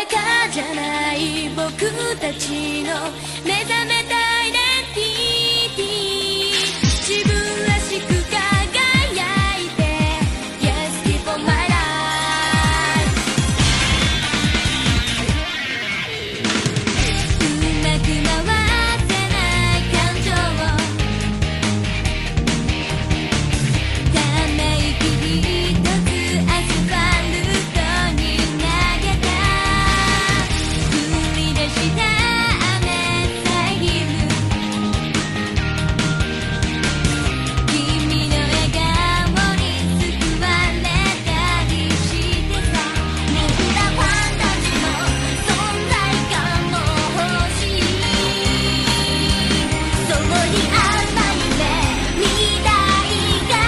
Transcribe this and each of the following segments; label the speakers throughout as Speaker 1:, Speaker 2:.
Speaker 1: かじゃない僕たちの目覚めたアイデンティティ、自分らしく輝いて Yes, keep on my life。 うまく回せない感情をため息一つアスファルトに投げた、降り出した雨さえぎる君の笑顔に救われたりしてさ、もうファンタジーの存在感も欲しい、そこにある夢見たいから、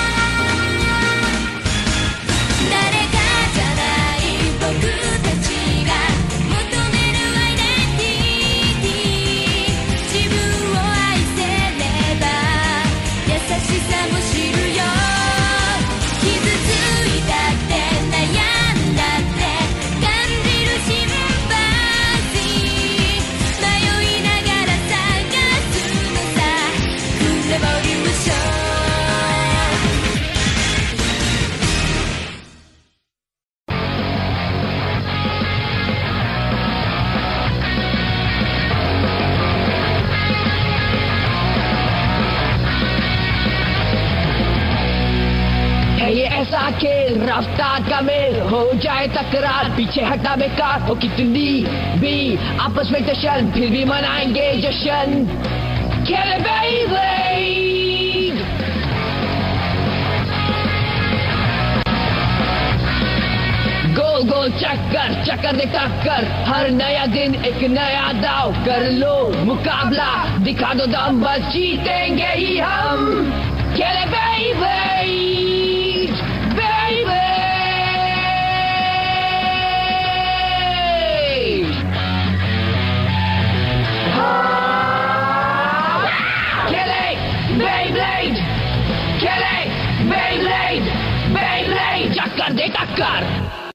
Speaker 1: 誰かじゃない僕たちが求めるアイデンティティ、自分を愛せれば優しさも知るよ、傷ついたって悩んだって感じるシンパシー、迷いながら探すのさ、グレボリューション。
Speaker 2: है ये ऐसा खेल रफ्तार का मेल, हो जाए तकरार पीछे हटा बेकार, हो कितनी भी आपस में टशन फिर भी मनाएंगे जश्न, खेले बेबी। गोल गोल चक्कर चक्कर दे टक्कर, हर नया दिन एक नया दाव, कर लो मुकाबला दिखा दो दम, बस जीतेंगे ही हम, खेले बेबी बेबी। खेले बेब्लेड, खेले बेब्लेड, बेब्लेड चक्कर दे टक्कर।